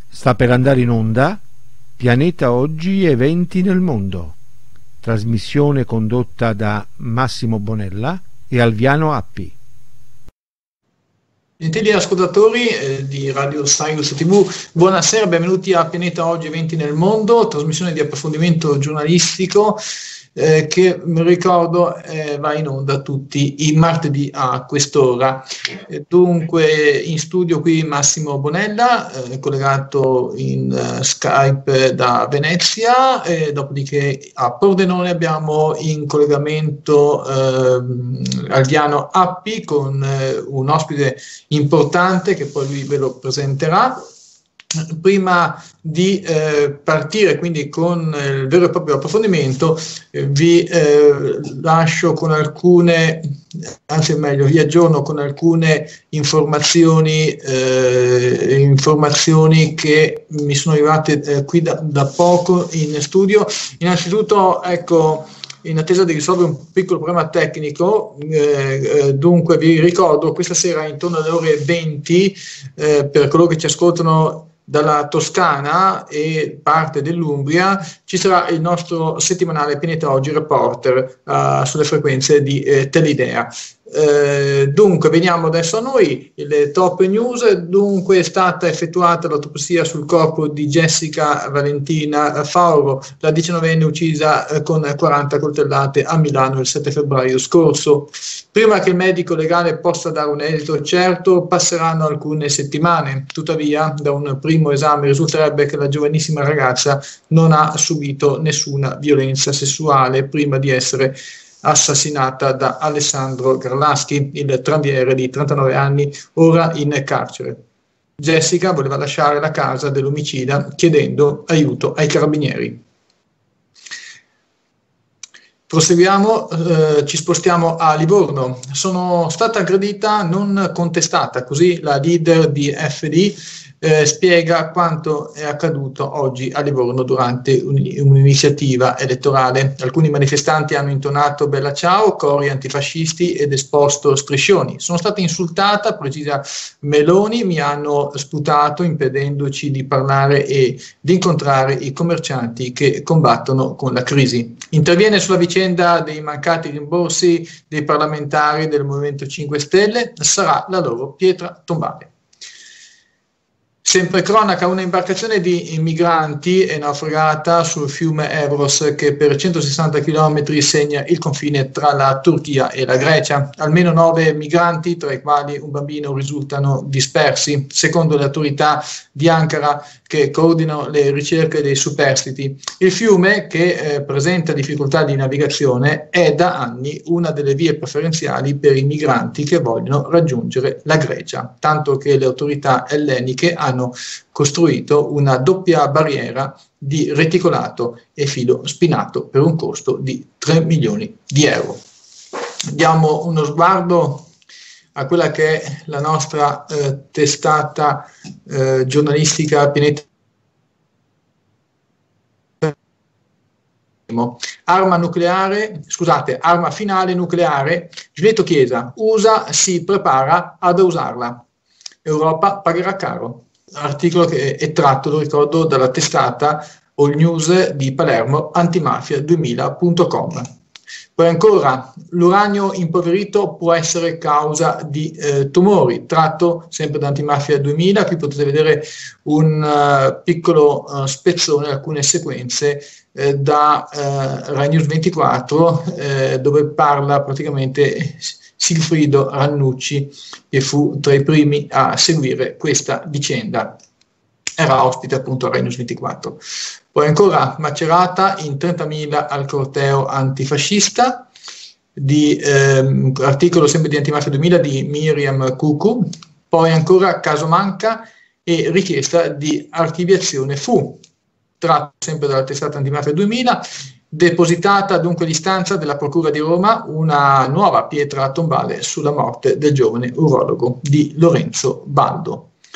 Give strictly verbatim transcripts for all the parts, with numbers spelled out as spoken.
Sta per andare in onda Pianeta Oggi, eventi nel mondo. Trasmissione condotta da Massimo Bonella e Alviano Appi. Gentili ascoltatori eh, di Radio Sirius tivù, buonasera, benvenuti a Pianeta Oggi, eventi nel mondo, trasmissione di approfondimento giornalistico eh, che, mi ricordo, eh, va in onda tutti i martedì a quest'ora. Eh, dunque, in studio qui Massimo Bonella, eh, collegato in uh, Skype da Venezia, e dopodiché a Pordenone abbiamo in collegamento eh, Alviano Appi con eh, un ospite importante che poi lui ve lo presenterà. Prima di eh, partire quindi con il vero e proprio approfondimento, eh, vi eh, lascio con alcune, anzi meglio, vi aggiorno con alcune informazioni, eh, informazioni che mi sono arrivate eh, qui da, da poco in studio. Innanzitutto, ecco, in attesa di risolvere un piccolo problema tecnico, eh, eh, dunque vi ricordo questa sera intorno alle ore venti, eh, per coloro che ci ascoltano dalla Toscana e parte dell'Umbria, ci sarà il nostro settimanale Pianeta Oggi Reporter uh, sulle frequenze di eh, Telidea. Eh, dunque veniamo adesso a noi, le top news. Dunque è stata effettuata l'autopsia sul corpo di Jessica Valentina Fauro, la diciannovenne uccisa eh, con quaranta coltellate a Milano il sette febbraio scorso. Prima che il medico legale possa dare un esito certo passeranno alcune settimane, tuttavia da un primo esame risulterebbe che la giovanissima ragazza non ha subito nessuna violenza sessuale prima di essere assassinata da Alessandro Garlaschi, il tranviere di trentanove anni, ora in carcere. Jessica voleva lasciare la casa dell'omicida chiedendo aiuto ai carabinieri. Proseguiamo, eh, ci spostiamo a Livorno. Sono stata aggredita, non contestata, così la leader di F D eh, spiega quanto è accaduto oggi a Livorno durante un, un'iniziativa elettorale. Alcuni manifestanti hanno intonato Bella Ciao, cori antifascisti ed esposto striscioni. Sono stata insultata, precisa Meloni, mi hanno sputato impedendoci di parlare e di incontrare i commercianti che combattono con la crisi. Interviene sulla vicenda dei mancati rimborsi dei parlamentari del Movimento cinque Stelle, sarà la loro pietra tombale. Sempre cronaca, una imbarcazione di migranti è naufragata sul fiume Evros che per centosessanta chilometri segna il confine tra la Turchia e la Grecia. Almeno nove migranti, tra i quali un bambino, risultano dispersi, secondo le autorità di Ankara che coordinano le ricerche dei superstiti. Il fiume, che eh, presenta difficoltà di navigazione, è da anni una delle vie preferenziali per i migranti che vogliono raggiungere la Grecia, tanto che le autorità elleniche hanno costruito una doppia barriera di reticolato e filo spinato per un costo di tre milioni di euro. Diamo uno sguardo a quella che è la nostra eh, testata eh, giornalistica Pianeta. Arma nucleare, scusate, arma finale nucleare, Giulietto Chiesa, U S A si prepara ad usarla, Europa pagherà caro. Articolo che è tratto, lo ricordo, dalla testata All News di Palermo, antimafia duemila punto com. Poi ancora, l'uranio impoverito può essere causa di eh, tumori, tratto sempre da Antimafia duemila. Qui potete vedere un uh, piccolo uh, spezzone, alcune sequenze eh, da uh, Rai News ventiquattro, eh, dove parla praticamente Silfrido Rannucci, che fu tra i primi a seguire questa vicenda. Era ospite appunto a Rai News ventiquattro. Poi ancora Macerata in trentamila al corteo antifascista, di, ehm, articolo sempre di Antimafia duemila di Miriam Cucu. Poi ancora caso Manca e richiesta di archiviazione fu, tratto sempre dalla testata Antimafia duemila. Depositata dunque l'istanza della Procura di Roma, una nuova pietra tombale sulla morte del giovane urologo di Lorenzo Baldo.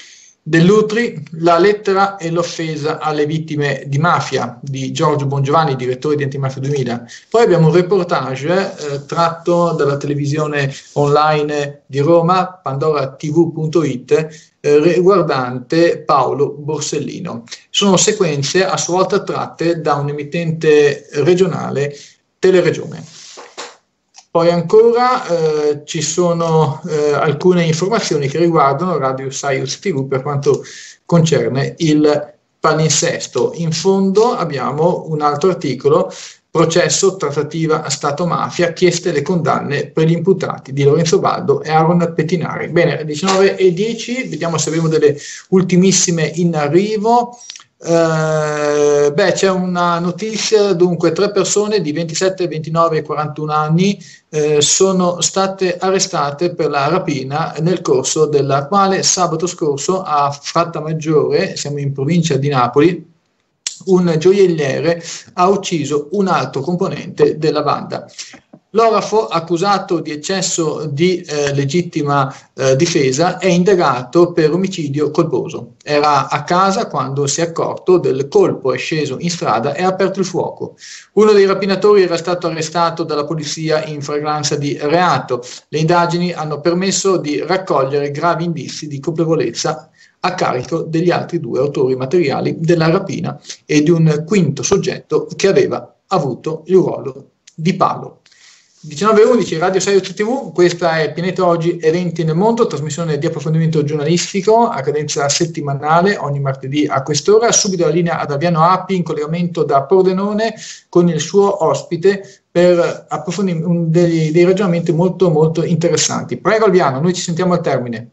Dell'Utri, la lettera e l'offesa alle vittime di mafia di Giorgio Bongiovanni, direttore di Antimafia duemila. Poi abbiamo un reportage eh, tratto dalla televisione online di Roma, pandora t v punto it, eh, riguardante Paolo Borsellino. Sono sequenze a sua volta tratte da un emittente regionale, Teleregione. Poi ancora eh, ci sono eh, alcune informazioni che riguardano Radio Saius T V per quanto concerne il palinsesto. In fondo abbiamo un altro articolo, processo, trattativa Stato-mafia, chieste le condanne per gli imputati di Lorenzo Baldo e Aaron Pettinari. Bene, alle diciannove e dieci, vediamo se abbiamo delle ultimissime in arrivo. Uh, beh, c'è una notizia, dunque tre persone di ventisette, ventinove e quarantuno anni eh, sono state arrestate per la rapina nel corso della quale sabato scorso a Frattamaggiore, siamo in provincia di Napoli, un gioielliere ha ucciso un altro componente della banda. L'orafo, accusato di eccesso di eh, legittima eh, difesa, è indagato per omicidio colposo. Era a casa quando si è accorto del colpo, è sceso in strada e ha aperto il fuoco. Uno dei rapinatori era stato arrestato dalla polizia in flagranza di reato. Le indagini hanno permesso di raccogliere gravi indizi di colpevolezza a carico degli altri due autori materiali della rapina e di un quinto soggetto che aveva avuto il ruolo di palo. diciannove e undici, Radio Saius T V, questa è Pianeta Oggi, Eventi nel Mondo, trasmissione di approfondimento giornalistico a cadenza settimanale, ogni martedì a quest'ora. Subito la linea ad Alviano Appi in collegamento da Pordenone con il suo ospite per approfondire dei, dei ragionamenti molto molto interessanti. Prego Alviano, noi ci sentiamo al termine.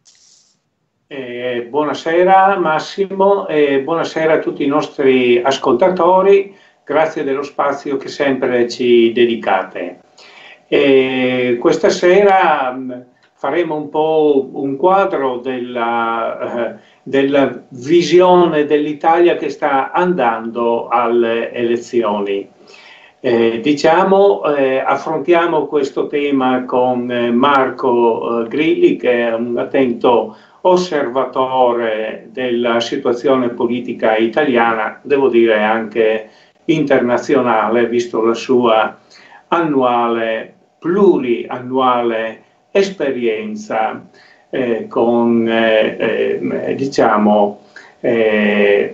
Eh, buonasera Massimo e buonasera a tutti i nostri ascoltatori, grazie dello spazio che sempre ci dedicate. E questa sera mh, faremo un po' un quadro della, eh, della visione dell'Italia che sta andando alle elezioni. Eh, diciamo, eh, affrontiamo questo tema con eh, Marco eh, Grilli, che è un attento osservatore della situazione politica italiana, devo dire anche internazionale, visto la sua annuale, pluriannuale esperienza eh, con eh, eh, diciamo eh,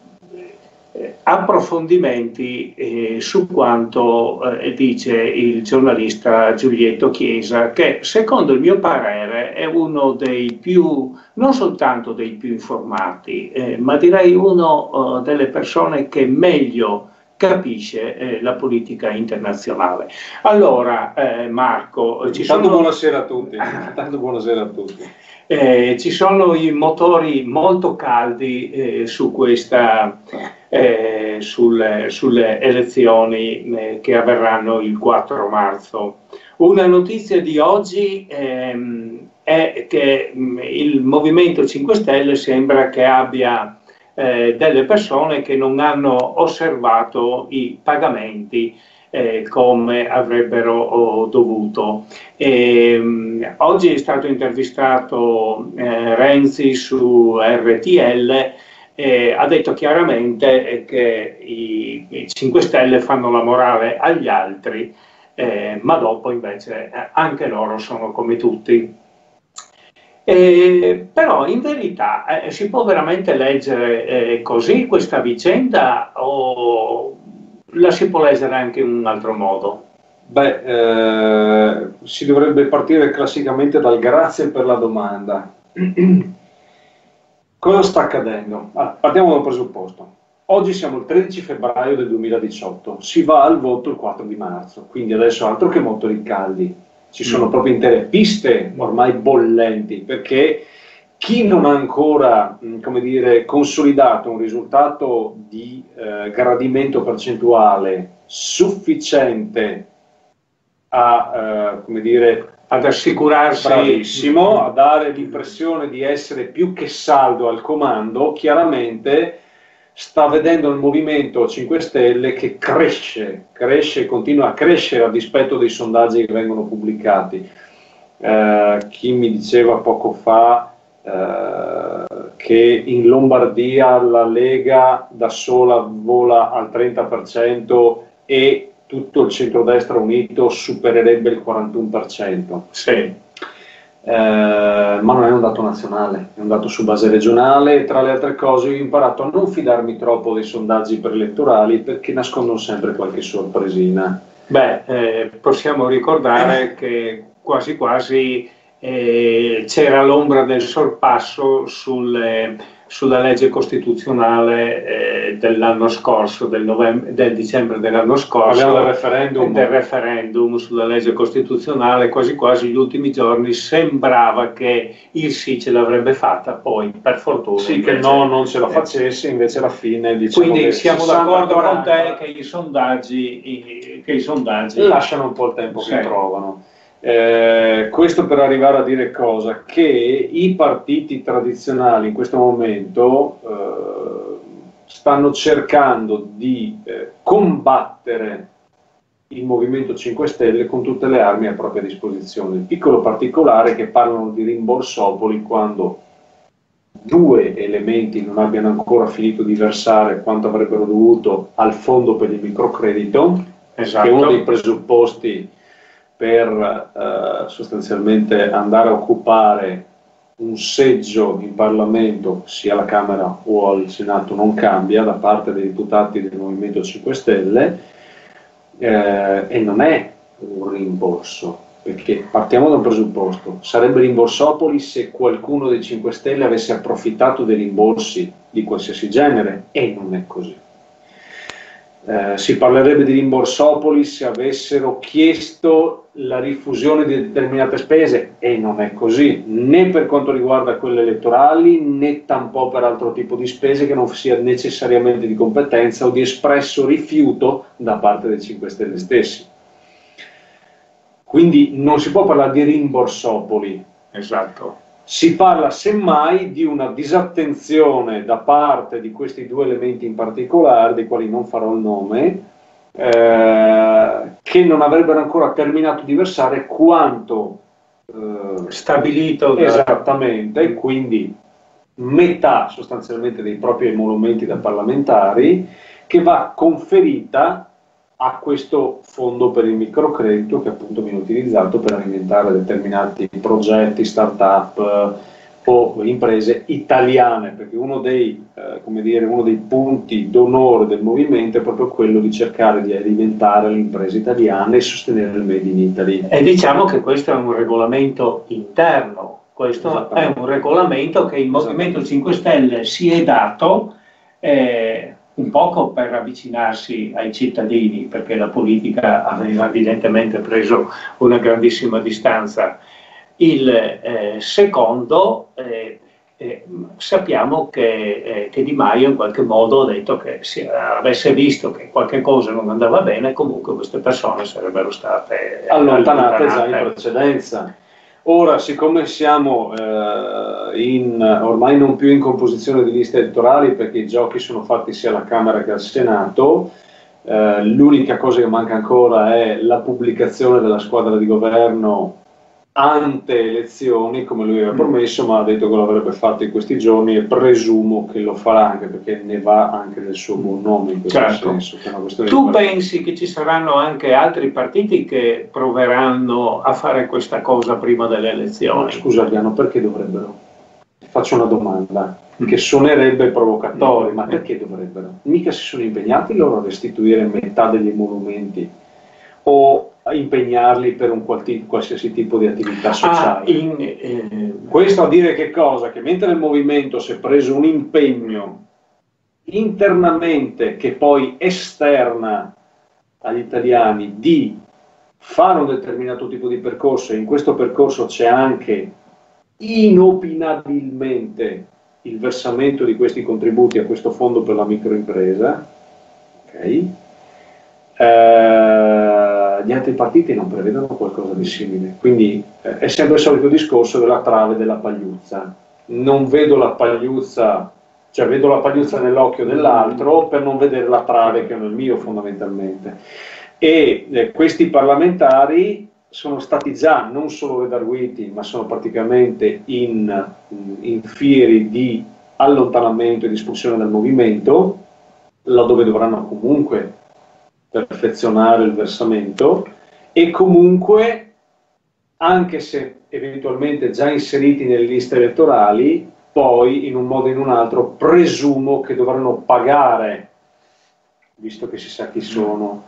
approfondimenti eh, su quanto eh, dice il giornalista Giulietto Chiesa, che secondo il mio parere è uno dei più, non soltanto dei più informati, eh, ma direi uno eh, delle persone che meglio capisce eh, la politica internazionale. Allora, eh, Marco, ci Tanto sono... buonasera a tutti. Tanto buonasera a tutti. Eh, ci sono i motori molto caldi eh, su questa, eh, sul, sulle elezioni eh, che avverranno il quattro marzo. Una notizia di oggi ehm, è che mh, il Movimento cinque Stelle sembra che abbia eh, delle persone che non hanno osservato i pagamenti Eh, come avrebbero oh, dovuto. E, um, oggi è stato intervistato eh, Renzi su R T L e ha detto chiaramente eh, che i, i cinque Stelle fanno la morale agli altri, eh, ma dopo invece eh, anche loro sono come tutti. Eh, però in verità eh, si può veramente leggere eh, così questa vicenda o la si può leggere anche in un altro modo? Beh, eh, si dovrebbe partire classicamente dal grazie per la domanda. Cosa sta accadendo? Ah, partiamo dal presupposto. Oggi siamo il tredici febbraio del duemiladiciotto, si va al voto il quattro di marzo, quindi adesso altro che motori caldi. Ci sono mm. proprio intere piste ormai bollenti, perché chi non ha ancora, come dire, consolidato un risultato di eh, gradimento percentuale sufficiente a, eh, come dire, ad assicurarsi, bravissimo, a dare l'impressione di essere più che saldo al comando, chiaramente sta vedendo il Movimento cinque Stelle che cresce, cresce, continua a crescere a dispetto dei sondaggi che vengono pubblicati. Eh, chi mi diceva poco fa Uh, che che in Lombardia la Lega da sola vola al trenta per cento e tutto il centrodestra unito supererebbe il quarantuno per cento. Sì. Eh, ma non è un dato nazionale, è un dato su base regionale. Tra le altre cose io ho imparato a non fidarmi troppo dei sondaggi preelettorali perché nascondono sempre qualche sorpresina. Beh, eh, possiamo ricordare che quasi quasi eh, c'era l'ombra del sorpasso sul, eh, sulla legge costituzionale eh, dell'anno scorso, del, novembre, del dicembre dell'anno scorso, del referendum. del referendum sulla legge costituzionale. Quasi quasi gli ultimi giorni sembrava che il sì ce l'avrebbe fatta, poi per fortuna sì, invece, che no, non ce la facesse, invece alla fine diciamo quindi che siamo sessanta d'accordo quaranta con te che i sondaggi, i, che i sondaggi lasciano un po' il tempo sì. che trovano. Eh, questo per arrivare a dire cosa? Che i partiti tradizionali in questo momento eh, stanno cercando di eh, combattere il Movimento cinque Stelle con tutte le armi a propria disposizione. Il piccolo particolare è che parlano di rimborsopoli quando due elementi non abbiano ancora finito di versare quanto avrebbero dovuto al fondo per il microcredito, esatto. che è uno dei presupposti per eh, sostanzialmente andare a occupare un seggio in Parlamento, sia alla Camera o al Senato, non cambia da parte dei deputati del Movimento cinque Stelle, eh, e non è un rimborso, perché partiamo da un presupposto: sarebbe rimborsopoli se qualcuno dei cinque Stelle avesse approfittato dei rimborsi di qualsiasi genere, e non è così. Eh, si parlerebbe di rimborsopoli se avessero chiesto la rifusione di determinate spese, e non è così, né per quanto riguarda quelle elettorali né tampoco per altro tipo di spese che non sia necessariamente di competenza o di espresso rifiuto da parte dei cinque Stelle stessi. Quindi non si può parlare di rimborsopoli. Esatto. Si parla semmai di una disattenzione da parte di questi due elementi in particolare, dei quali non farò il nome, eh, che non avrebbero ancora terminato di versare quanto eh, stabilito da... esattamente, quindi metà sostanzialmente dei propri emolumenti da parlamentari, che va conferita a questo fondo per il microcredito che appunto viene utilizzato per alimentare determinati progetti, start-up eh, o imprese italiane, perché uno dei, eh, come dire, uno dei punti d'onore del movimento è proprio quello di cercare di alimentare le imprese italiane e sostenere il Made in Italy. E diciamo che questo è un regolamento interno, questo è un regolamento che il Movimento cinque Stelle si è dato eh, un poco per avvicinarsi ai cittadini, perché la politica aveva evidentemente preso una grandissima distanza. Il eh, secondo, eh, eh, sappiamo che, eh, che Di Maio in qualche modo ha detto che se avesse visto che qualche cosa non andava bene, comunque queste persone sarebbero state allontanate già in precedenza. Ora, siccome siamo eh, in, ormai non più in composizione di liste elettorali, perché i giochi sono fatti sia alla Camera che al Senato, eh, l'unica cosa che manca ancora è la pubblicazione della squadra di governo ante elezioni, come lui aveva promesso, ma ha detto che lo avrebbe fatto in questi giorni e presumo che lo farà, anche perché ne va anche del suo buon nome in questo certo. senso. Che è una questione tu di pensi che ci saranno anche altri partiti che proveranno a fare questa cosa prima delle elezioni? No, scusa Adriano, perché dovrebbero? Faccio una domanda che suonerebbe provocatoria, ma perché dovrebbero? Mica si sono impegnati loro a restituire metà degli emolumenti o a impegnarli per un qualsiasi tipo di attività sociale. Ah, in, eh... Questo a dire che cosa? Che mentre il movimento si è preso un impegno internamente che poi esterna agli italiani di fare un determinato tipo di percorso, e in questo percorso c'è anche inopinabilmente il versamento di questi contributi a questo fondo per la microimpresa, ok? Uh, gli altri partiti non prevedono qualcosa di simile, quindi eh, è sempre il solito discorso della trave della pagliuzza. Non vedo la pagliuzza, cioè vedo la pagliuzza nell'occhio dell'altro per non vedere la trave che è nel mio, fondamentalmente. E eh, questi parlamentari sono stati già non solo redarguiti, ma sono praticamente in, in fieri di allontanamento e di espulsione dal movimento, laddove dovranno comunque perfezionare il versamento, e comunque, anche se eventualmente già inseriti nelle liste elettorali, poi in un modo o in un altro presumo che dovranno pagare, visto che si sa chi sono,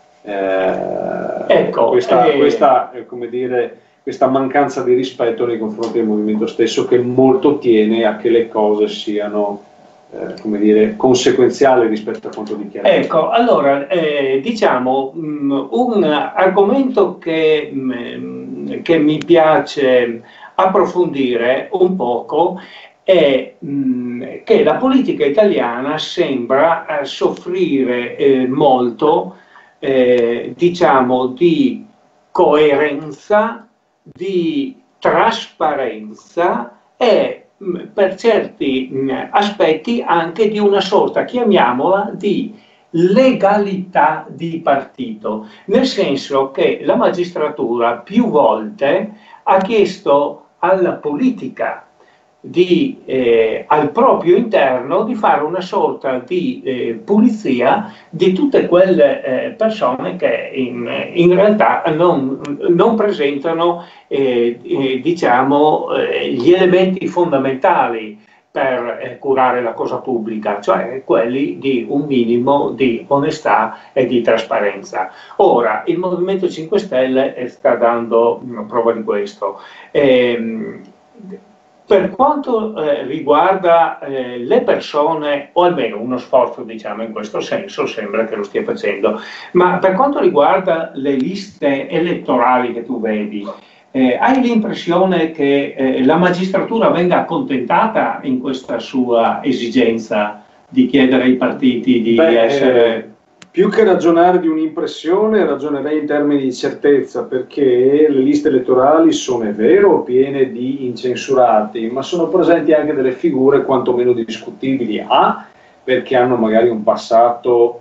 eh, ecco, questa, eh... questa, eh, come dire, questa mancanza di rispetto nei confronti del movimento stesso, che molto tiene a che le cose siano eh, come dire, conseguenziali rispetto a quanto dichiarato. Ecco, allora, eh, diciamo, mh, un argomento che, mh, che mi piace approfondire un poco è mh, che la politica italiana sembra eh, soffrire eh, molto, eh, diciamo, di coerenza, di trasparenza e mh, per certi mh, aspetti anche di una sorta, chiamiamola, di legalità di partito, nel senso che la magistratura più volte ha chiesto alla politica di, eh, al proprio interno di fare una sorta di eh, pulizia di tutte quelle eh, persone che in, in realtà non, non presentano eh, eh, diciamo, eh, gli elementi fondamentali per eh, curare la cosa pubblica, cioè quelli di un minimo di onestà e di trasparenza. Ora, il Movimento cinque Stelle sta dando una prova di questo. Ehm, Per quanto eh, riguarda eh, le persone, o almeno uno sforzo diciamo in questo senso, sembra che lo stia facendo, ma per quanto riguarda le liste elettorali che tu vedi, eh, hai l'impressione che eh, la magistratura venga accontentata in questa sua esigenza di chiedere ai partiti di Beh, essere... Più che ragionare di un'impressione, ragionerei in termini di certezza, perché le liste elettorali sono, è vero, piene di incensurati, ma sono presenti anche delle figure quantomeno discutibili. A, perché hanno magari un passato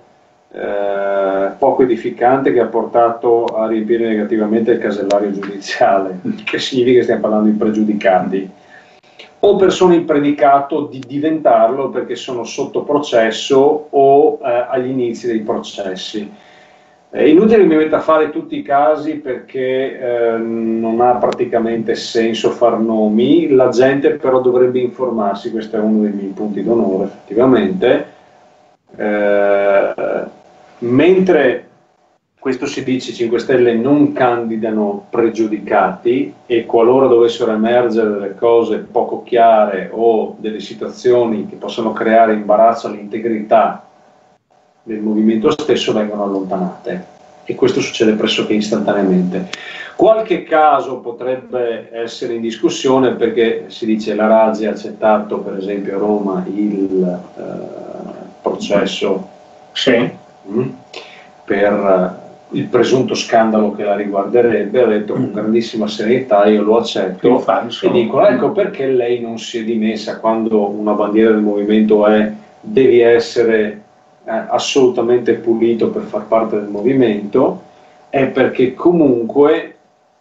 eh, poco edificante che ha portato a riempire negativamente il casellario giudiziale, che significa che stiamo parlando di pregiudicati. O persone in predicato di diventarlo perché sono sotto processo o eh, agli inizi dei processi. È inutile che mi metta a fare tutti i casi perché eh, non ha praticamente senso far nomi, la gente però dovrebbe informarsi, questo è uno dei miei punti d'onore effettivamente, eh, mentre questo si dice, i cinque Stelle non candidano pregiudicati e qualora dovessero emergere delle cose poco chiare o delle situazioni che possono creare imbarazzo all'integrità del movimento stesso vengono allontanate, e questo succede pressoché istantaneamente. Qualche caso potrebbe essere in discussione perché si dice la Raggi ha accettato per esempio a Roma il eh, processo sì. mh, per il presunto scandalo che la riguarderebbe, ha detto con grandissima serenità io lo accetto e dico ecco perché lei non si è dimessa quando una bandiera del movimento è devi essere eh, assolutamente pulito per far parte del movimento, è perché comunque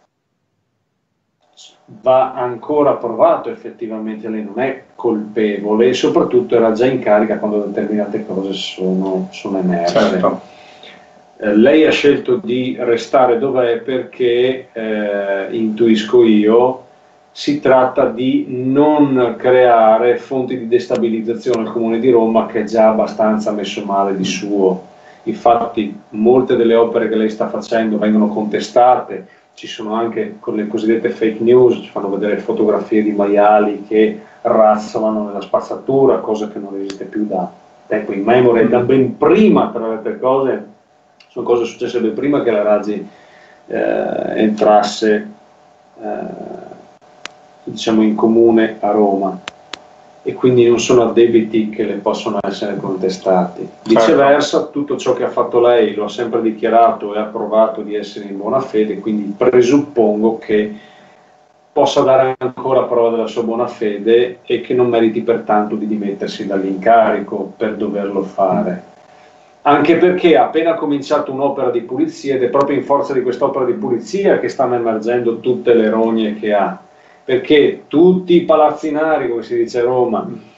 va ancora provato effettivamente, lei non è colpevole e soprattutto era già in carica quando determinate cose sono, sono emerse. Certo. Lei ha scelto di restare dov'è perché, eh, intuisco io, si tratta di non creare fonti di destabilizzazione al Comune di Roma che è già abbastanza messo male di suo. Infatti molte delle opere che lei sta facendo vengono contestate, ci sono anche con le cosiddette fake news, ci fanno vedere fotografie di maiali che razzolano nella spazzatura, cosa che non esiste più da tempo immemore, da ben prima tra le altre cose. Sono cose successe ben prima che la Raggi eh, entrasse eh, diciamo in comune a Roma, e quindi non sono addebiti che le possono essere contestati. Viceversa, tutto ciò che ha fatto lei lo ha sempre dichiarato e ha provato di essere in buona fede, quindi presuppongo che possa dare ancora prova della sua buona fede e che non meriti pertanto di dimettersi dall'incarico per doverlo fare. Anche perché ha appena cominciato un'opera di pulizia ed è proprio in forza di quest'opera di pulizia che stanno emergendo tutte le rogne che ha, perché tutti i palazzinari, come si dice a Roma,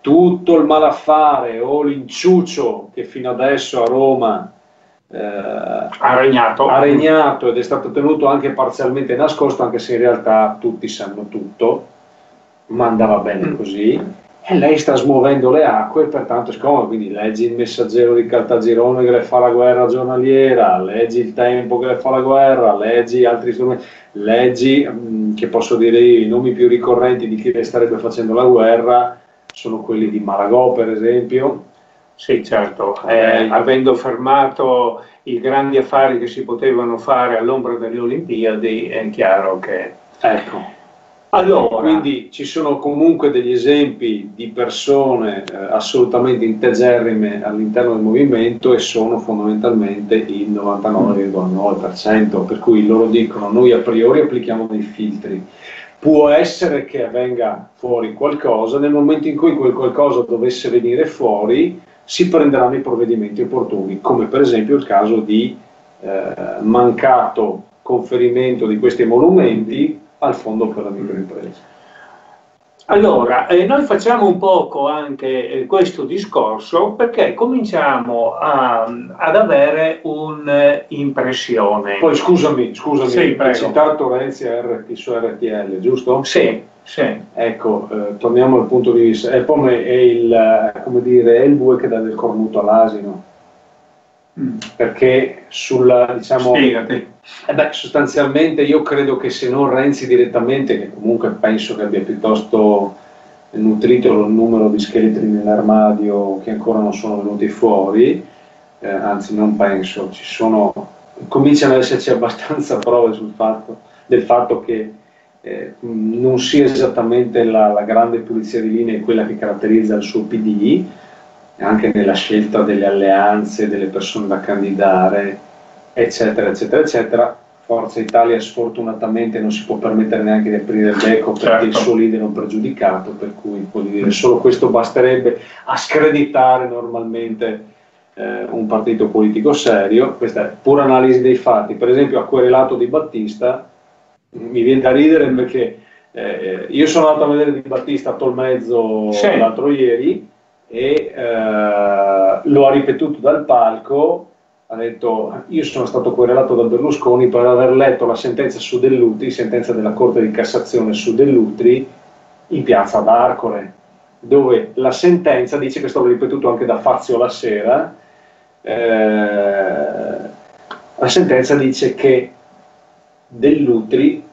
tutto il malaffare o l'inciuccio che fino adesso a Roma eh, ha regnato. ha regnato ed è stato tenuto anche parzialmente nascosto, anche se in realtà tutti sanno tutto, ma andava bene mm. così. E lei sta smuovendo le acque, pertanto è scomodo, quindi leggi il Messaggero di Caltagirone che le fa la guerra giornaliera, leggi il Tempo che le fa la guerra, leggi altri strumenti, leggi, mh, che posso dire i nomi più ricorrenti di chi le starebbe facendo la guerra, sono quelli di Malagò per esempio. Sì, certo, eh, avendo fermato i grandi affari che si potevano fare all'ombra delle Olimpiadi, è chiaro che... Ecco. Allora, quindi ci sono comunque degli esempi di persone eh, assolutamente integerrime all'interno del movimento e sono fondamentalmente il novantanove virgola nove per cento, per cui loro dicono noi a priori applichiamo dei filtri. Può essere che venga fuori qualcosa, nel momento in cui quel qualcosa dovesse venire fuori si prenderanno i provvedimenti opportuni, come per esempio il caso di eh, mancato conferimento di questi emolumenti al fondo per la microimpresa. Allora, eh, noi facciamo un poco anche eh, questo discorso perché cominciamo a, ad avere un'impressione. Poi scusami, scusami, sì, hai citato Renzi R T, su R T L, giusto? Sì, sì. Ecco, eh, torniamo al punto di vista, è come è il, come dire, è il bue che dà del cornuto all'asino. Mm. Perché sulla, diciamo, spiegati. Eh beh, sostanzialmente io credo che se non Renzi direttamente, che comunque penso che abbia piuttosto nutrito il numero di scheletri nell'armadio che ancora non sono venuti fuori, eh, anzi non penso, ci sono, cominciano ad esserci abbastanza prove sul fatto, del fatto che eh, non sia esattamente la, la grande pulizia di linea quella che caratterizza il suo P D, anche nella scelta delle alleanze, delle persone da candidare, eccetera, eccetera, eccetera. Forza Italia sfortunatamente non si può permettere neanche di aprire il becco perché certo. il suo leader è un pregiudicato, per cui voglio dire, solo questo basterebbe a screditare normalmente eh, un partito politico serio. Questa è pura analisi dei fatti. Per esempio a querelato Di Battista, mi viene da ridere perché eh, io sono andato a vedere Di Battista a Tolmezzo sì. l'altro ieri e eh, lo ha ripetuto dal palco. Ha detto io sono stato querelato da Berlusconi per aver letto la sentenza su Dell'Utri, sentenza della Corte di Cassazione su Dell'Utri in piazza ad Arcore, dove la sentenza dice, che è stato ripetuto anche da Fazio la sera, eh, la sentenza dice che Dell'Utri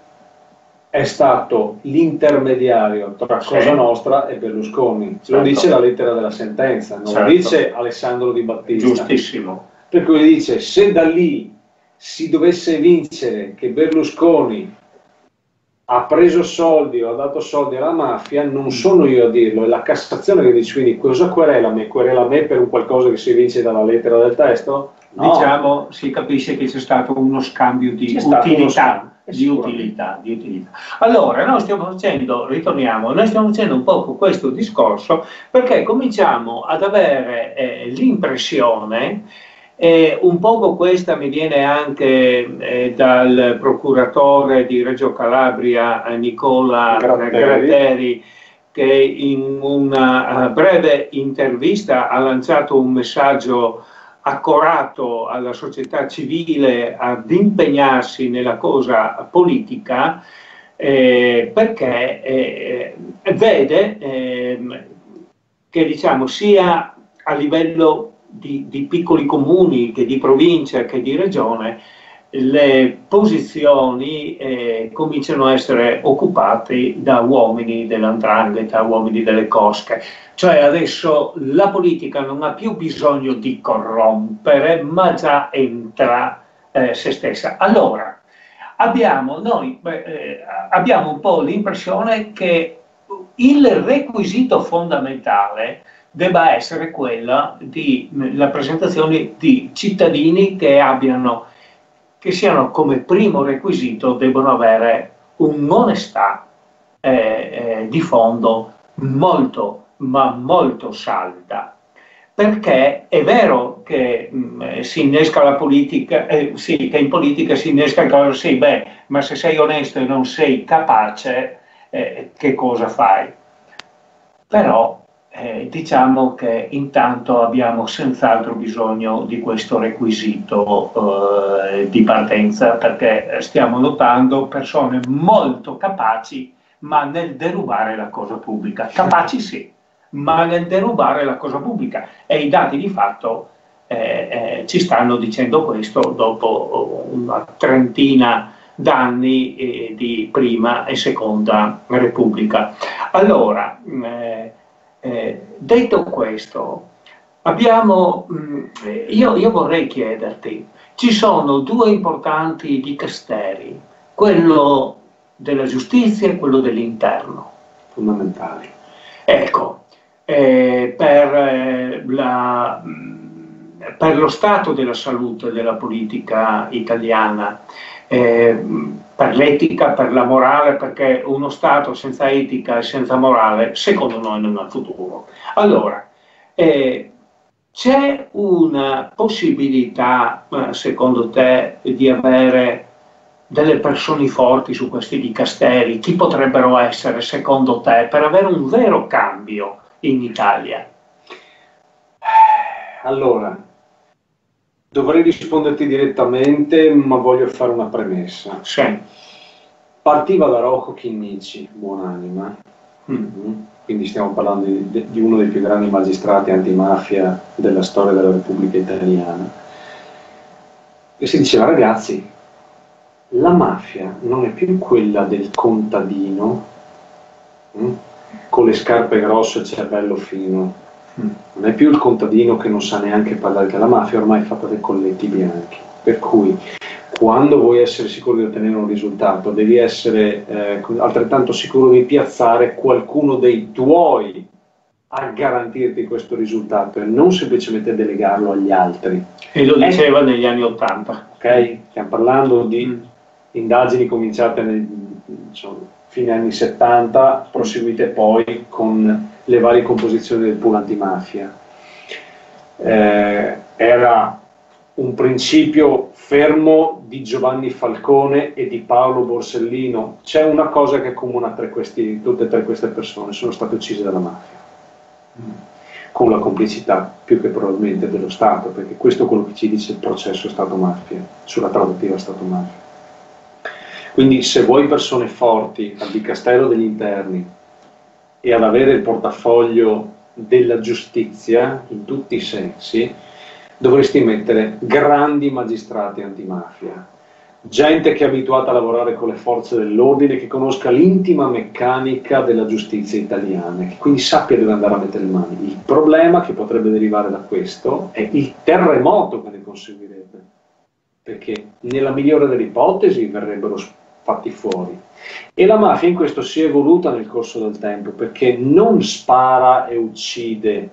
è stato l'intermediario tra Cosa sì. Nostra e Berlusconi, certo. lo dice la lettera della sentenza, non certo. lo dice Alessandro Di Battista. Giustissimo. Per cui dice, se da lì si dovesse vincere che Berlusconi ha preso soldi o ha dato soldi alla mafia, non sono io a dirlo, è la Cassazione che dice, quindi cosa querela me? Querela me per un qualcosa che si vince dalla lettera del testo? No. Diciamo, si capisce che c'è stato uno scambio di utilità, di utilità, di utilità. Allora, noi stiamo facendo, ritorniamo, noi stiamo facendo un po' questo discorso perché cominciamo ad avere eh, l'impressione. Eh, un poco questa mi viene anche eh, dal procuratore di Reggio Calabria Nicola Gratteri, Gratteri che in una uh, breve intervista ha lanciato un messaggio accorato alla società civile ad impegnarsi nella cosa politica eh, perché eh, vede eh, che diciamo sia a livello Di, di piccoli comuni, che di provincia, che di regione, le posizioni eh, cominciano a essere occupate da uomini dell'andrangheta, uomini delle cosche. Cioè adesso la politica non ha più bisogno di corrompere, ma già entra eh, se stessa. Allora, abbiamo, noi, beh, eh, abbiamo un po' l'impressione che il requisito fondamentale debba essere quella di la presentazione di cittadini che abbiano, che siano come primo requisito, devono avere un'onestà eh, eh, di fondo molto, ma molto salda. Perché è vero che mh, si innesca la politica, eh, sì, che in politica si innesca il cosa, sì, beh, ma se sei onesto e non sei capace, eh, che cosa fai? Però eh, diciamo che intanto abbiamo senz'altro bisogno di questo requisito eh, di partenza, perché stiamo notando persone molto capaci, ma nel derubare la cosa pubblica. Capaci sì, ma nel derubare la cosa pubblica. E i dati di fatto eh, eh, ci stanno dicendo questo dopo una trentina d'anni eh, di prima e seconda Repubblica. Allora, eh, eh, detto questo, abbiamo, mh, io, io vorrei chiederti, ci sono due importanti dicasteri, quello della giustizia e quello dell'interno. Fondamentali. Ecco, eh, per, eh, la, per lo stato della salute della politica italiana, eh, per l'etica, per la morale, perché uno Stato senza etica e senza morale, secondo noi, non ha futuro. Allora, eh, c'è una possibilità, eh, secondo te, di avere delle persone forti su questi dicasteri? Chi potrebbero essere, secondo te, per avere un vero cambio in Italia? Allora, dovrei risponderti direttamente, ma voglio fare una premessa. Sì. Partiva da Rocco Chinnici, buonanima, mm. quindi stiamo parlando di, di uno dei più grandi magistrati antimafia della storia della Repubblica Italiana, e si diceva: ragazzi, la mafia non è più quella del contadino mm, con le scarpe grosse e il cervello fino, mm. non è più il contadino che non sa neanche parlare, che la mafia ormai è fatta dei colletti bianchi, per cui quando vuoi essere sicuro di ottenere un risultato devi essere eh, altrettanto sicuro di piazzare qualcuno dei tuoi a garantirti questo risultato e non semplicemente delegarlo agli altri. E lo diceva eh, negli anni Ottanta. Ok, stiamo parlando di mm. indagini cominciate nel diciamo, fine anni settanta, proseguite poi con le varie composizioni del pool antimafia. Eh, era un principio fermo di Giovanni Falcone e di Paolo Borsellino. C'è una cosa che accomuna tre questi, tutte e tre queste persone: sono state uccise dalla mafia, mm. con la complicità più che probabilmente dello Stato, perché questo è quello che ci dice il processo Stato-mafia, sulla trattativa Stato-mafia. Quindi se vuoi persone forti al Dicastero degli Interni e ad avere il portafoglio della giustizia in tutti i sensi, dovresti mettere grandi magistrati antimafia, gente che è abituata a lavorare con le forze dell'ordine, che conosca l'intima meccanica della giustizia italiana, che quindi sappia dove andare a mettere le mani. Il problema che potrebbe derivare da questo è il terremoto che ne conseguirebbe, perché nella migliore delle ipotesi verrebbero fatti fuori. E la mafia in questo si è evoluta nel corso del tempo, perché non spara e uccide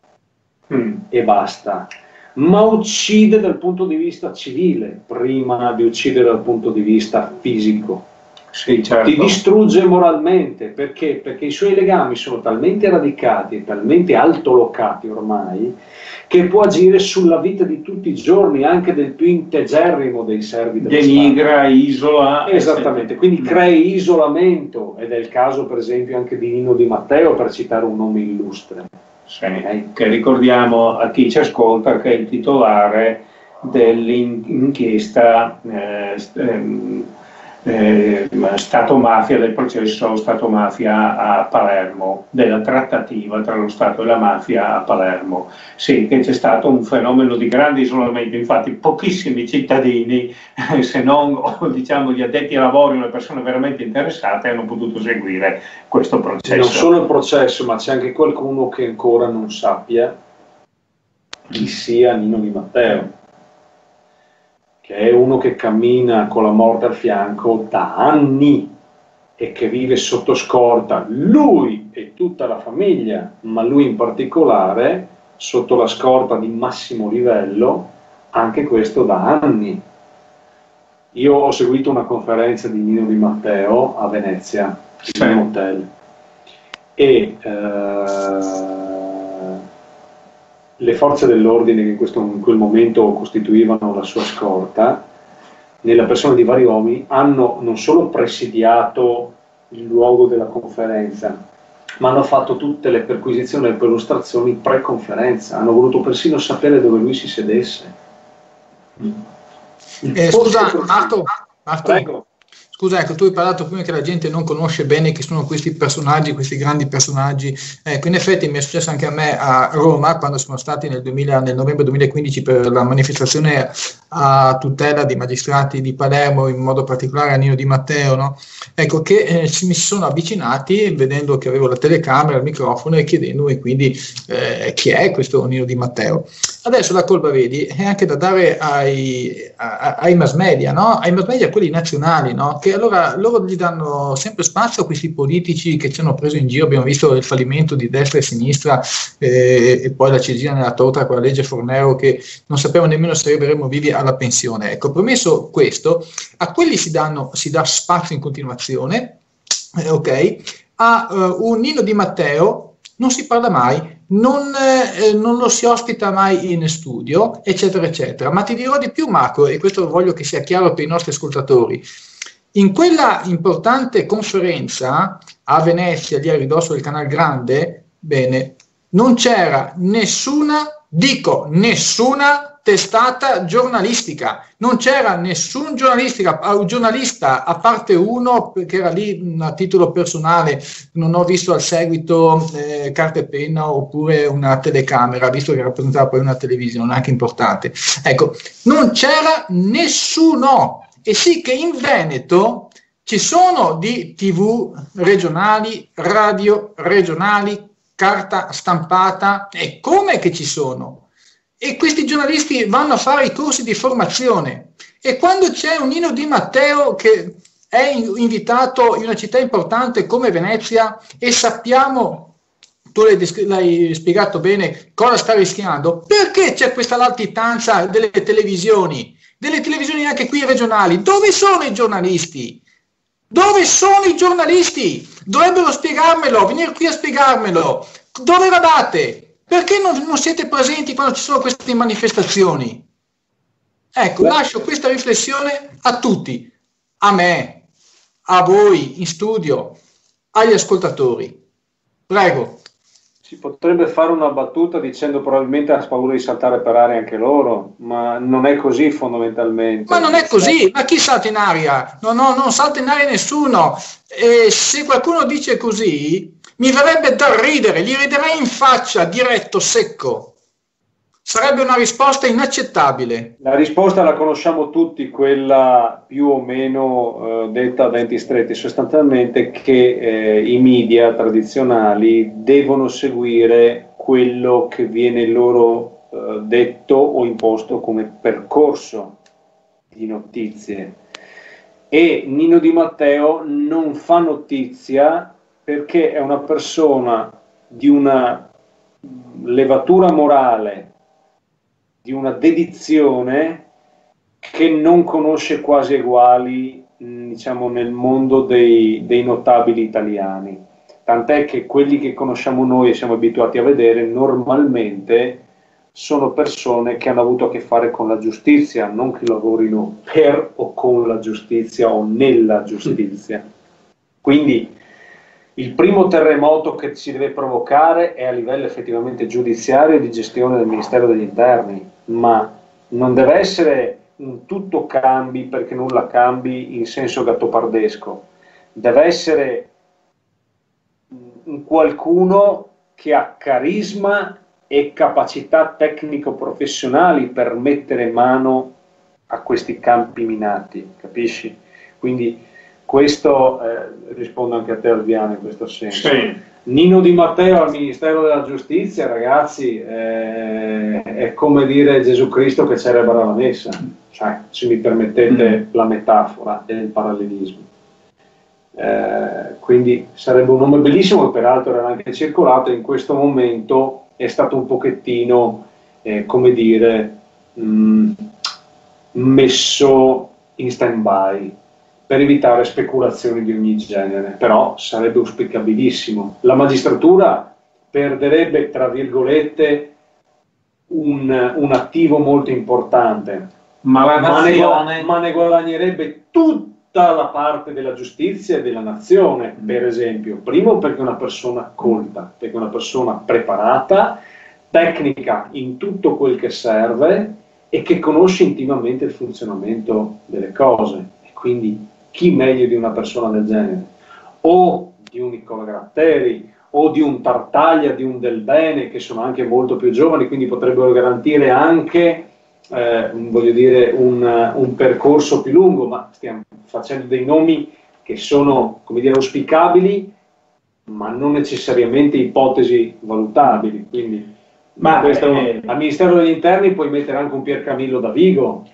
mm. e basta, ma uccide dal punto di vista civile prima di uccidere dal punto di vista fisico. Sì, certo. Ti distrugge moralmente, perché? Perché i suoi legami sono talmente radicati e talmente altolocati ormai che può agire sulla vita di tutti i giorni, anche del più integerrimo dei servi dello denigra, Stato. Isola. Esattamente, quindi crei isolamento, ed è il caso per esempio anche di Nino Di Matteo, per citare un nome illustre. Sì, che ricordiamo a chi ci ascolta che è il titolare dell'inchiesta eh, ehm, eh, Stato-mafia, del processo Stato-mafia a Palermo, della trattativa tra lo Stato e la mafia a Palermo. Sì, che c'è stato un fenomeno di grande isolamento, infatti pochissimi cittadini, eh, se non diciamo gli addetti ai lavori o le persone veramente interessate, hanno potuto seguire questo processo. Non solo il processo, ma c'è anche qualcuno che ancora non sappia chi sia Nino Di Matteo, che è uno che cammina con la morte al fianco da anni e che vive sotto scorta, lui e tutta la famiglia, ma lui in particolare sotto la scorta di massimo livello, anche questo da anni. Io ho seguito una conferenza di Nino Di Matteo a Venezia, in un hotel, e eh, le forze dell'ordine che in, questo, in quel momento costituivano la sua scorta, nella persona di vari uomini, hanno non solo presidiato il luogo della conferenza, ma hanno fatto tutte le perquisizioni e le perlustrazioni pre-conferenza, hanno voluto persino sapere dove lui si sedesse. Eh, scusa, Marco, Marco, Prego. Scusa, ecco, tu hai parlato prima che la gente non conosce bene chi sono questi personaggi, questi grandi personaggi. Ecco, in effetti mi è successo anche a me a Roma, quando sono stati nel, duemila, nel novembre duemilaquindici per la manifestazione a tutela dei magistrati di Palermo, in modo particolare a Nino Di Matteo, no? Ecco, che eh, mi si sono avvicinati vedendo che avevo la telecamera, il microfono e chiedendomi quindi eh, chi è questo Nino Di Matteo. Adesso la colpa, vedi, è anche da dare ai, a, ai mass media, no? Ai mass media, quelli nazionali, no? Che allora loro gli danno sempre spazio a questi politici che ci hanno preso in giro. Abbiamo visto il fallimento di destra e sinistra eh, e poi la ciliegina nella torta con la legge Fornero, che non sapevamo nemmeno se arriveremo vivi alla pensione. Ecco, premesso questo, a quelli si, danno, si dà spazio in continuazione, eh, ok? A uh, un Nino Di Matteo non si parla mai, non, eh, non lo si ospita mai in studio, eccetera, eccetera. Ma ti dirò di più, Marco, e questo voglio che sia chiaro per i nostri ascoltatori. In quella importante conferenza a Venezia, lì a ridosso del Canal Grande, bene, non c'era nessuna, dico nessuna testata giornalistica, non c'era nessun giornalistica, un giornalista a parte uno che era lì a titolo personale, non ho visto al seguito eh, carta e penna oppure una telecamera, visto che rappresentava poi una televisione anche importante. Ecco, non c'era nessuno. E sì che in Veneto ci sono di tivù regionali, radio regionali, carta stampata, e come che ci sono? E questi giornalisti vanno a fare i corsi di formazione, e quando c'è un Nino Di Matteo che è invitato in una città importante come Venezia e sappiamo, tu l'hai, l'hai spiegato bene, cosa sta rischiando, perché c'è questa latitanza delle televisioni, delle televisioni anche qui regionali? Dove sono i giornalisti? Dove sono i giornalisti? Dovrebbero spiegarmelo, venire qui a spiegarmelo. Dove vadate? Perché non, non siete presenti quando ci sono queste manifestazioni? Ecco, lascio questa riflessione a tutti, a me, a voi in studio, agli ascoltatori. Prego. Si potrebbe fare una battuta dicendo probabilmente ha paura di saltare per aria anche loro, ma non è così fondamentalmente. Ma non è così, ma chi salta in aria? No, no, non salta in aria nessuno. E se qualcuno dice così, mi verrebbe da ridere, gli riderei in faccia, diretto, secco. Sarebbe una risposta inaccettabile. La risposta la conosciamo tutti, quella più o meno eh, detta a denti stretti, sostanzialmente che eh, i media tradizionali devono seguire quello che viene loro eh, detto o imposto come percorso di notizie. E Nino Di Matteo non fa notizia perché è una persona di una levatura morale, di una dedizione che non conosce quasi eguali, diciamo, nel mondo dei, dei notabili italiani. Tant'è che quelli che conosciamo noi e siamo abituati a vedere normalmente sono persone che hanno avuto a che fare con la giustizia, non che lavorino per o con la giustizia o nella giustizia. Quindi il primo terremoto che si deve provocare è a livello effettivamente giudiziario e di gestione del Ministero degli Interni, ma non deve essere un tutto cambi perché nulla cambi in senso gattopardesco, deve essere un qualcuno che ha carisma e capacità tecnico-professionali per mettere mano a questi campi minati, capisci? Quindi questo eh, rispondo anche a te, Alviano, in questo senso. Sì. Nino Di Matteo al Ministero della Giustizia, ragazzi, eh, è come dire Gesù Cristo che celebra la messa, cioè, se mi permettete mm. la metafora del parallelismo. Eh, quindi sarebbe un nome bellissimo, che peraltro era anche circolato, in questo momento è stato un pochettino, eh, come dire, mh, messo in stand-by per evitare speculazioni di ogni genere, però sarebbe auspicabilissimo. La magistratura perderebbe, tra virgolette, un, un attivo molto importante, ma, la ma, nazione... ne, ma ne guadagnerebbe tutti tutta la parte della giustizia e della nazione, per esempio. Primo perché è una persona colta, perché è una persona preparata, tecnica in tutto quel che serve e che conosce intimamente il funzionamento delle cose. E quindi chi meglio di una persona del genere? O di un Nicola Gratteri, o di un Tartaglia, di un Del Bene, che sono anche molto più giovani, quindi potrebbero garantire anche, eh, voglio dire, un, un percorso più lungo, ma stiamo facendo dei nomi che sono, come dire, auspicabili, ma non necessariamente ipotesi valutabili. Quindi, ma questo, eh, al Ministero degli Interni puoi mettere anche un Piercamillo Davigo.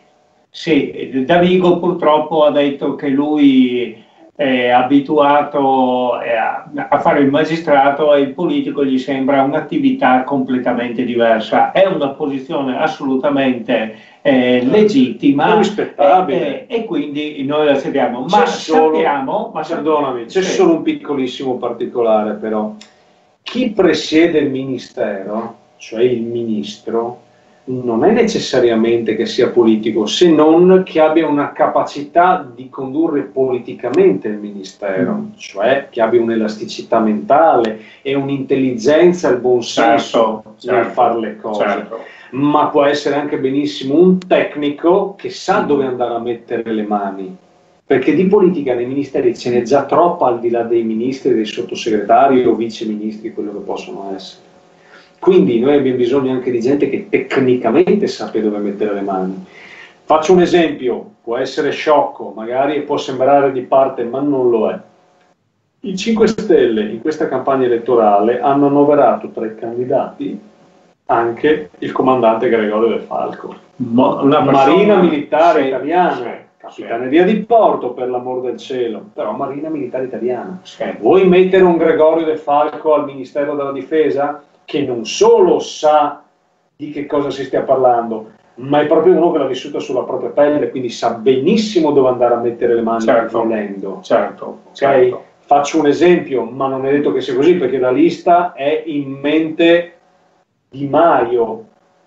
Sì, Davigo purtroppo ha detto che lui è abituato a, a fare il magistrato e il politico gli sembra un'attività completamente diversa. È una posizione assolutamente eh, legittima, rispettabile, e, e quindi noi la seguiamo. Ma solo, sappiamo, ma perdonami, c'è sì. solo un piccolissimo particolare però. Chi presiede il ministero, cioè il ministro, non è necessariamente che sia politico, se non che abbia una capacità di condurre politicamente il ministero, mm. cioè che abbia un'elasticità mentale e un'intelligenza e il buon senso certo, nel certo, fare le cose. Certo. Ma può essere anche benissimo un tecnico che sa dove andare a mettere le mani, perché di politica nei ministeri ce n'è già troppa, al di là dei ministri, dei sottosegretari o viceministri, quello che possono essere. Quindi noi abbiamo bisogno anche di gente che tecnicamente sappia dove mettere le mani. Faccio un esempio, può essere sciocco, magari può sembrare di parte, ma non lo è. I cinque Stelle in questa campagna elettorale hanno annoverato tra i candidati anche il comandante Gregorio De Falco. Mo, una Marina Militare sì, Italiana, sì, Capitaneria sì. di Porto, per l'amor del cielo, però Marina Militare Italiana. Sì. Vuoi mettere un Gregorio De Falco al Ministero della Difesa? Che non solo sa di che cosa si stia parlando, ma è proprio uno che l'ha vissuta sulla propria pelle, quindi sa benissimo dove andare a mettere le mani, certo, volendo. Certo, okay? certo. Faccio un esempio, ma non è detto che sia così, perché la lista è in mente Di Maio.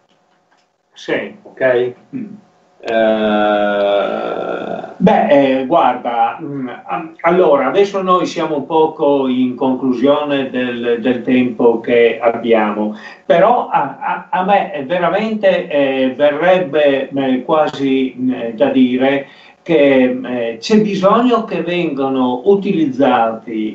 Sì. Ok? Mm. Eh... Beh, eh, guarda, mh, allora adesso noi siamo un poco in conclusione del, del tempo che abbiamo, però a, a, a me veramente eh, verrebbe eh, quasi eh, da dire che eh, c'è bisogno che vengano utilizzati,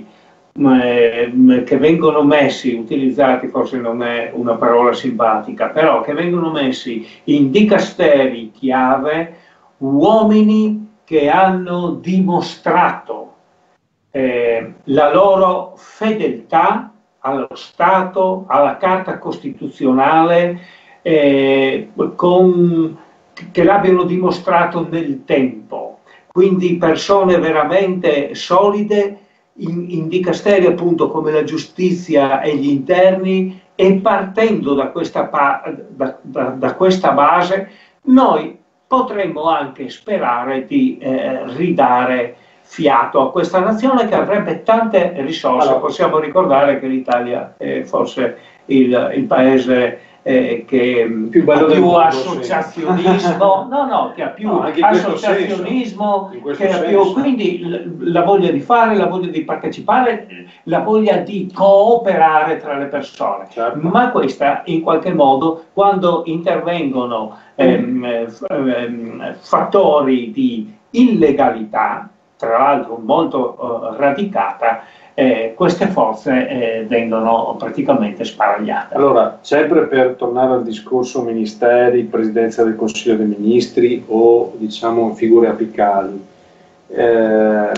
eh, che vengono messi, utilizzati forse non è una parola simpatica, però che vengono messi in dicasteri chiave uomini che hanno dimostrato eh, la loro fedeltà allo Stato, alla Carta Costituzionale, eh, con, che l'abbiano dimostrato nel tempo. Quindi persone veramente solide in, in dicasteri appunto come la giustizia e gli interni, e partendo da questa, da, da, da questa base noi potremmo anche sperare di eh, ridare fiato a questa nazione che avrebbe tante risorse. Allora, possiamo ricordare che l'Italia è forse il, il paese eh, che più, ha più associazionismo, sì. no, no, che ha più no, associazionismo, che ha più, quindi la voglia di fare, la voglia di partecipare, la voglia di cooperare tra le persone. Certo. Ma questa in qualche modo, quando intervengono ehm, ehm, fattori di illegalità, tra l'altro molto uh, radicata, eh, queste forze eh, vengono praticamente sparagliate. Allora, sempre per tornare al discorso ministeri, presidenza del Consiglio dei Ministri o diciamo figure apicali, eh,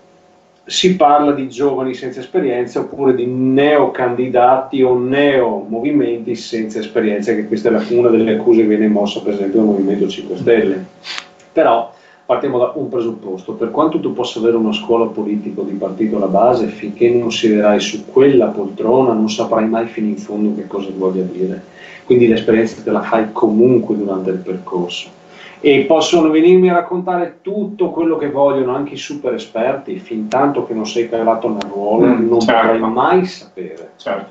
si parla di giovani senza esperienza oppure di neocandidati o neomovimenti senza esperienza, che questa è una delle accuse che viene mossa per esempio dal Movimento cinque Stelle. Però partiamo da un presupposto: per quanto tu possa avere una scuola politica di partito alla base, finché non siederai su quella poltrona non saprai mai fino in fondo che cosa voglia dire, quindi l'esperienza te la fai comunque durante il percorso. E possono venirmi a raccontare tutto quello che vogliono anche i super esperti, fin tanto che non sei calato nel ruolo, mm, non certo. potrai mai sapere. Certo.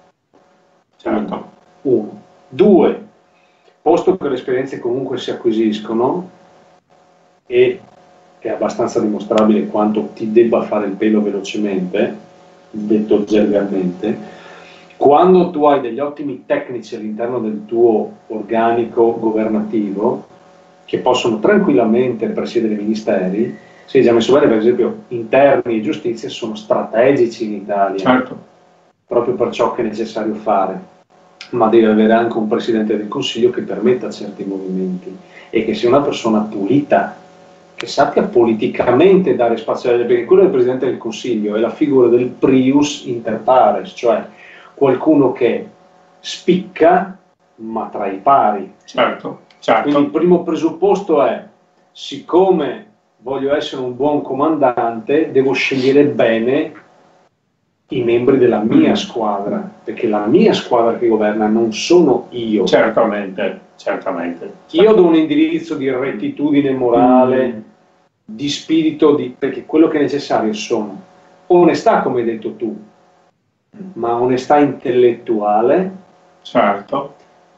Certo. Uno. Due, posto che le esperienze comunque si acquisiscono, e è abbastanza dimostrabile quanto ti debba fare il pelo velocemente, detto gergalmente, quando tu hai degli ottimi tecnici all'interno del tuo organico governativo che possono tranquillamente presiedere i ministeri, si è già messo bene, per esempio interni e giustizia sono strategici in Italia, certo, proprio per ciò che è necessario fare, ma deve avere anche un Presidente del Consiglio che permetta certi movimenti e che sia una persona pulita, che sappia politicamente dare spazio a lei, perché quello del Presidente del Consiglio è la figura del prius inter pares, cioè qualcuno che spicca ma tra i pari. certo, certo. Quindi il primo presupposto è, siccome voglio essere un buon comandante, devo scegliere bene i membri della mia squadra, perché la mia squadra che governa non sono io. Certamente, certamente. Io do un indirizzo di rettitudine morale, mm. di spirito, di, perché quello che è necessario sono onestà, come hai detto tu, ma onestà intellettuale, certo,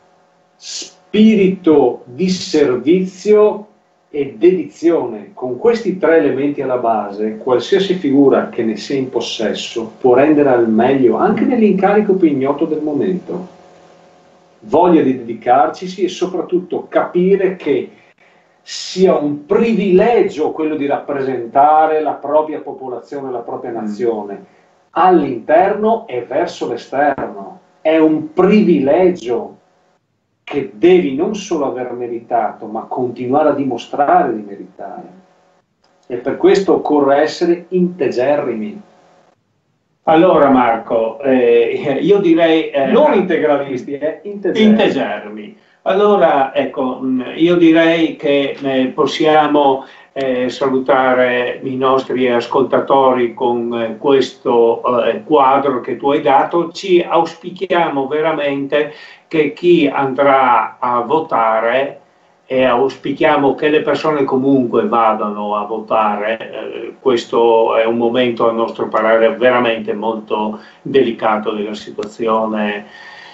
spirito di servizio e dedizione. Con questi tre elementi alla base, qualsiasi figura che ne sia in possesso può rendere al meglio anche nell'incarico più ignoto del momento. Voglia di dedicarci e soprattutto capire che sia un privilegio quello di rappresentare la propria popolazione, la propria nazione, all'interno e verso l'esterno. È un privilegio che devi non solo aver meritato, ma continuare a dimostrare di meritare. E per questo occorre essere integerrimi. Allora Marco, eh, io direi... Eh, non integralisti, eh, integermi. integermi. Allora, ecco, io direi che eh, possiamo eh, salutare i nostri ascoltatori con eh, questo eh, quadro che tu hai dato. Ci auspichiamo veramente che chi andrà a votare, e auspichiamo che le persone comunque vadano a votare, eh, questo è un momento a nostro parere veramente molto delicato della situazione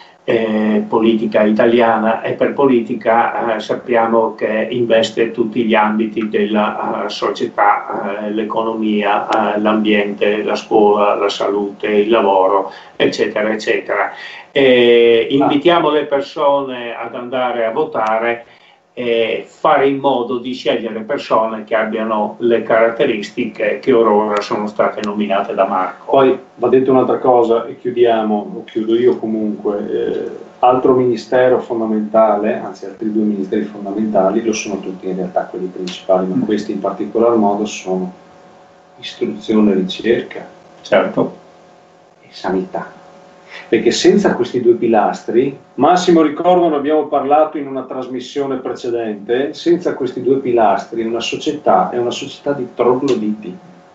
eh, politica italiana, e per politica eh, sappiamo che investe tutti gli ambiti della uh, società, uh, l'economia, uh, l'ambiente, la scuola, la salute, il lavoro, eccetera, eccetera. E invitiamo le persone ad andare a votare e fare in modo di scegliere persone che abbiano le caratteristiche che orora sono state nominate da Marco. Poi va detto un'altra cosa e chiudiamo, o chiudo io comunque, eh, altro ministero fondamentale, anzi altri due ministeri fondamentali, lo sono tutti in realtà quelli principali, ma questi in particolar modo sono istruzione e ricerca, certo, e sanità. Perché senza questi due pilastri, Massimo ricordo ne abbiamo parlato in una trasmissione precedente, senza questi due pilastri una società è una società di trogloditi.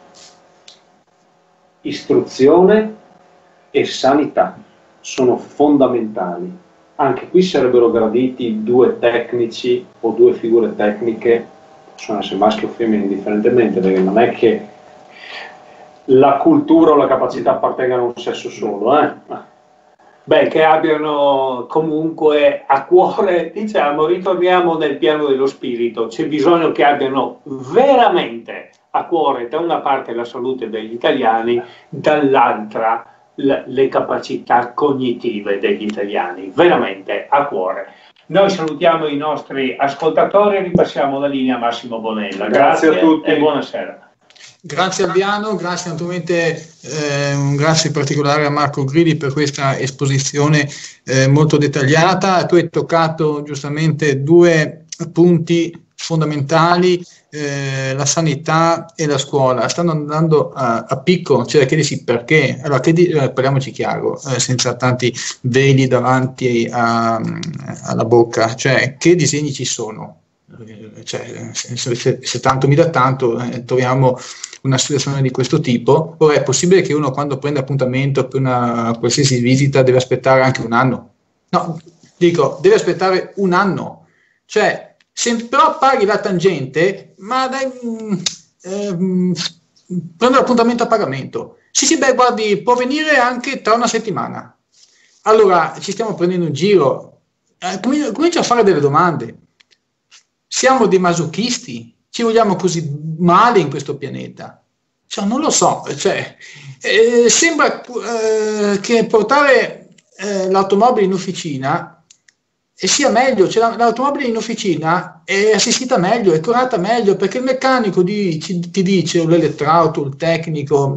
Istruzione e sanità sono fondamentali. Anche qui sarebbero graditi due tecnici o due figure tecniche, possono essere maschi o femmine indifferentemente, perché non è che la cultura o la capacità appartengano a un sesso solo, eh? Beh, che abbiano comunque a cuore, diciamo, ritorniamo nel piano dello spirito, c'è bisogno che abbiano veramente a cuore da una parte la salute degli italiani, dall'altra le capacità cognitive degli italiani, veramente a cuore. Noi salutiamo i nostri ascoltatori e ripassiamo la linea a Massimo Bonella. Grazie, grazie a tutti e buonasera. Grazie Albiano, grazie naturalmente, eh, un grazie particolare a Marco Grilli per questa esposizione eh, molto dettagliata. Tu hai toccato giustamente due punti fondamentali, eh, la sanità e la scuola. Stanno andando a, a picco, c'è da chiedersi perché. Allora, che di, eh, parliamoci chiaro, eh, senza tanti veli davanti a, alla bocca, cioè che disegni ci sono? Cioè, se, se, se tanto mi dà tanto, eh, troviamo una situazione di questo tipo. Ora è possibile che uno quando prende appuntamento per una qualsiasi visita deve aspettare anche un anno? No, dico, deve aspettare un anno. Cioè, se però paghi la tangente, ma dai, ehm, prendo l'appuntamento a pagamento. Sì, sì, beh, guardi, può venire anche tra una settimana. Allora, ci stiamo prendendo in giro. Eh, comincio a fare delle domande. Siamo dei masochisti? ci vogliamo così male in questo pianeta? Cioè, non lo so, cioè, eh, sembra eh, che portare eh, l'automobile in officina e sia meglio, cioè, l'automobile in officina è assistita meglio, è curata meglio, perché il meccanico di, ci, ti dice, o l'elettrauto, il tecnico,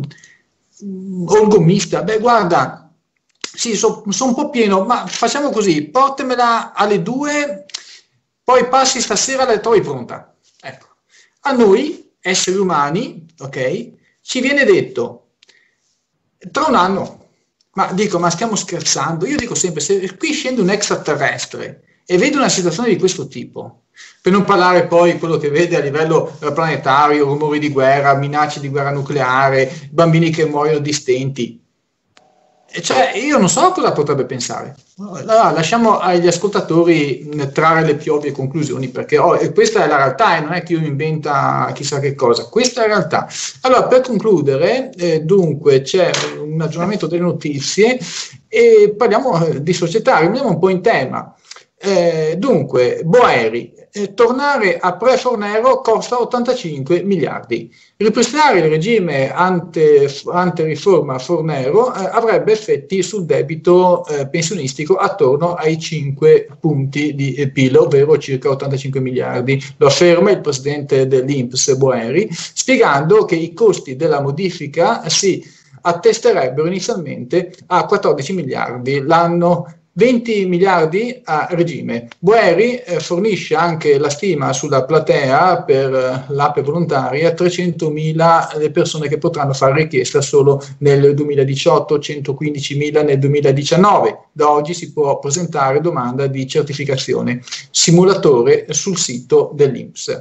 o il gommista, beh guarda, sì, sono so un po' pieno, ma facciamo così, portamela alle due, poi passi stasera, la trovi pronta. Ecco. A noi, esseri umani, ok, ci viene detto, tra un anno, ma dico, ma stiamo scherzando? Io dico sempre, se qui scende un extraterrestre e vede una situazione di questo tipo, per non parlare poi di quello che vede a livello planetario, rumori di guerra, minacce di guerra nucleare, bambini che muoiono di stenti, e cioè io non so cosa potrebbe pensare. Allora, lasciamo agli ascoltatori trarre le più ovvie conclusioni, perché oh, questa è la realtà e non è che io inventa chissà che cosa, questa è la realtà. Allora, per concludere, eh, dunque c'è un aggiornamento delle notizie e parliamo eh, di società, rimaniamo un po' in tema. Eh, dunque, Boeri, eh, tornare a pre-Fornero costa ottantacinque miliardi. Ripristinare il regime ante, ante riforma Fornero eh, avrebbe effetti sul debito eh, pensionistico attorno ai cinque punti di eh, P I L, ovvero circa ottantacinque miliardi. Lo afferma il presidente dell'I N P S Boeri, spiegando che i costi della modifica si attesterebbero inizialmente a quattordici miliardi l'anno, venti miliardi a regime. Boeri eh, fornisce anche la stima sulla platea per eh, l'A P E volontaria, trecentomila le persone che potranno fare richiesta solo nel duemiladiciotto, centoquindicimila nel duemiladiciannove. Da oggi si può presentare domanda di certificazione simulatore sul sito dell'I N P S.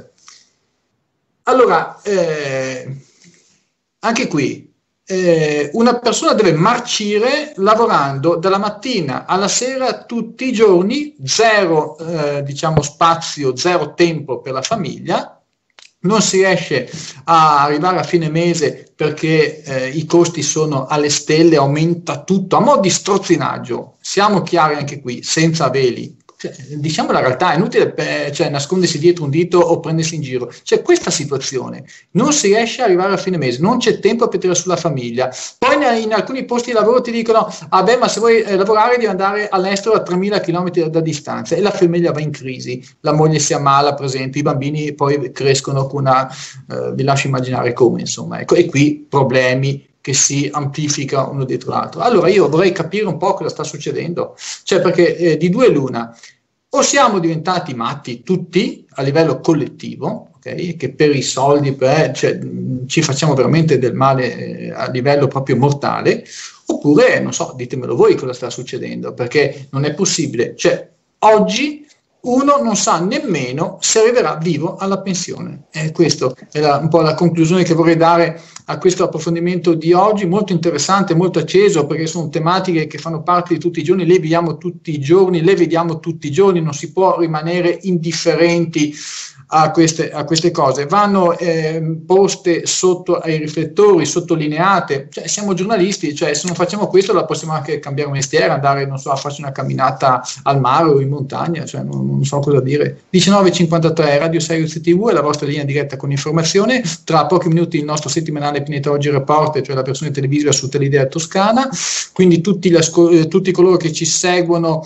Allora, eh, anche qui, Eh, una persona deve marcire lavorando dalla mattina alla sera tutti i giorni, zero eh, diciamo spazio, zero tempo per la famiglia, non si riesce a arrivare a fine mese perché eh, i costi sono alle stelle, aumenta tutto, a mo' di strozzinaggio, siamo chiari anche qui, senza veli. Cioè, diciamo la realtà, è inutile per, cioè, nascondersi dietro un dito o prendersi in giro. C'è questa situazione, non si riesce a arrivare a fine mese, non c'è tempo per tirare sulla famiglia. Poi in, in alcuni posti di lavoro ti dicono, ah beh, ma se vuoi eh, lavorare devi andare all'estero a tremila chilometri da, da distanza, e la famiglia va in crisi, la moglie si ammala, per esempio, i bambini poi crescono con una, eh, vi lascio immaginare come, insomma, ecco, e qui problemi che si amplifica uno dietro l'altro. Allora io vorrei capire un po' cosa sta succedendo, cioè perché eh, di due l'una, o siamo diventati matti tutti a livello collettivo, okay, che per i soldi per, cioè, ci facciamo veramente del male eh, a livello proprio mortale, oppure, non so, ditemelo voi cosa sta succedendo, perché non è possibile, cioè oggi uno non sa nemmeno se arriverà vivo alla pensione. E questa è la, un po' la conclusione che vorrei dare a questo approfondimento di oggi, molto interessante, molto acceso, perché sono tematiche che fanno parte di tutti i giorni, le viviamo tutti i giorni, le vediamo tutti i giorni, non si può rimanere indifferenti a queste, a queste cose, vanno eh, poste sotto ai riflettori, sottolineate, cioè, siamo giornalisti, cioè se non facciamo questo la possiamo anche cambiare mestiere, andare, non so, a farci una camminata al mare o in montagna, cioè non, non so cosa dire. diciannove e cinquantatré, Radio sei U Z T V è la vostra linea diretta con informazione, tra pochi minuti il nostro settimanale Pineta Oggi Report, cioè la versione televisiva su Telidea Toscana, quindi tutti, eh, tutti coloro che ci seguono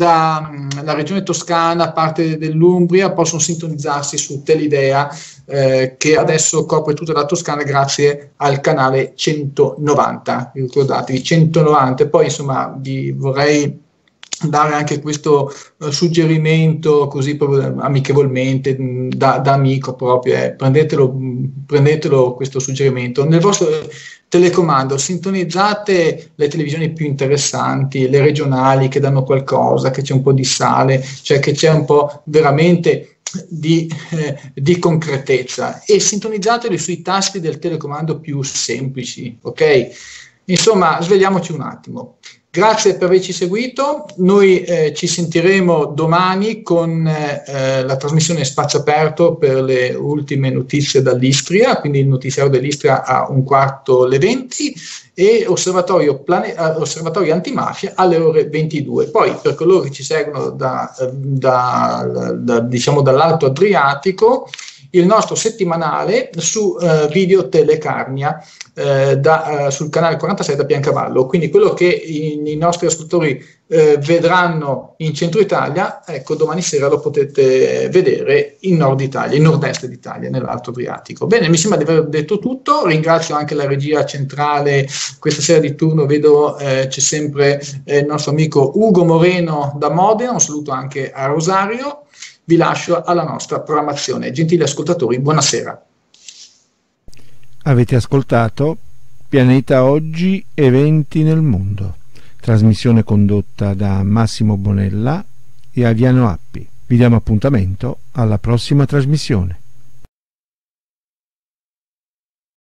dalla regione toscana, parte dell'Umbria, possono sintonizzarsi su Telidea eh, che adesso copre tutta la Toscana grazie al canale centonovanta, ricordatevi centonovanta. E poi insomma vi vorrei dare anche questo uh, suggerimento così proprio amichevolmente mh, da, da amico proprio, eh, prendetelo, mh, prendetelo questo suggerimento nel vostro eh, telecomando, sintonizzate le televisioni più interessanti, le regionali che danno qualcosa, che c'è un po' di sale, cioè che c'è un po' veramente Di, eh, di concretezza, e sintonizzateli sui tasti del telecomando più semplici, ok? Insomma, svegliamoci un attimo. Grazie per averci seguito, noi eh, ci sentiremo domani con eh, la trasmissione Spazio Aperto per le ultime notizie dall'Istria, quindi il notiziario dell'Istria a un quarto le venti e osservatorio, plane- osservatorio antimafia alle ore ventidue. Poi per coloro che ci seguono da, da, da, diciamo dall'Alto Adriatico, il nostro settimanale su eh, Video Telecarnia eh, da, eh, sul canale quarantasei da Biancavallo. Quindi quello che i, i nostri ascoltatori eh, vedranno in centro Italia, ecco, domani sera lo potete vedere in nord Italia, in nord-est d'Italia, nell'Alto Adriatico. Bene, mi sembra di aver detto tutto. Ringrazio anche la regia centrale questa sera di turno, vedo eh, c'è sempre eh, il nostro amico Ugo Moreno da Modena, un saluto anche a Rosario. Vi lascio alla nostra programmazione. Gentili ascoltatori, buonasera. Avete ascoltato Pianeta Oggi, eventi nel mondo, trasmissione condotta da Massimo Bonella e Aviano Appi. Vi diamo appuntamento alla prossima trasmissione.